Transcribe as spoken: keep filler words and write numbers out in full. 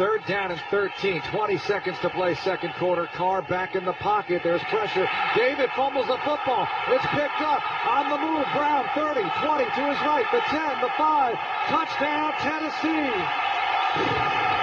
Third down and thirteen. twenty seconds to play second quarter. Carr back in the pocket. There's pressure. David fumbles the football. It's picked up. On the move. Brown thirty, twenty to his right. The ten, the five. Touchdown, Tennessee.